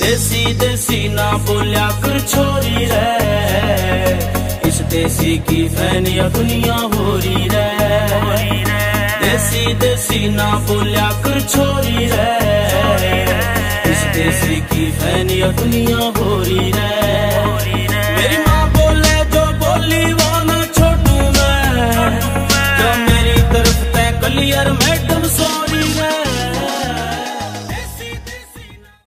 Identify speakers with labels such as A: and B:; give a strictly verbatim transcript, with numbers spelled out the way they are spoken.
A: देसी देसी ना बोलिया कर छोरी रे, इस देसी की फैनिया दुनिया हो रही रे। देसी देसी ना बोलिया कर छोरी रे, इस देसी की फैनिया दुनिया हो